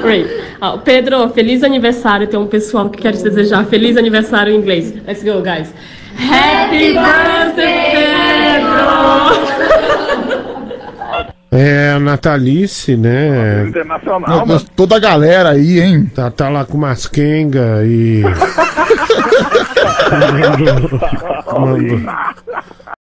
Great. Pedro, feliz aniversário. Tem um pessoal que quer te desejar feliz aniversário em inglês. Let's go, guys. Happy birthday, Pedro! É, Natalice, né? Internacional, Não, mano. toda a galera aí, hein? Tá lá com umas quenga e. mandou,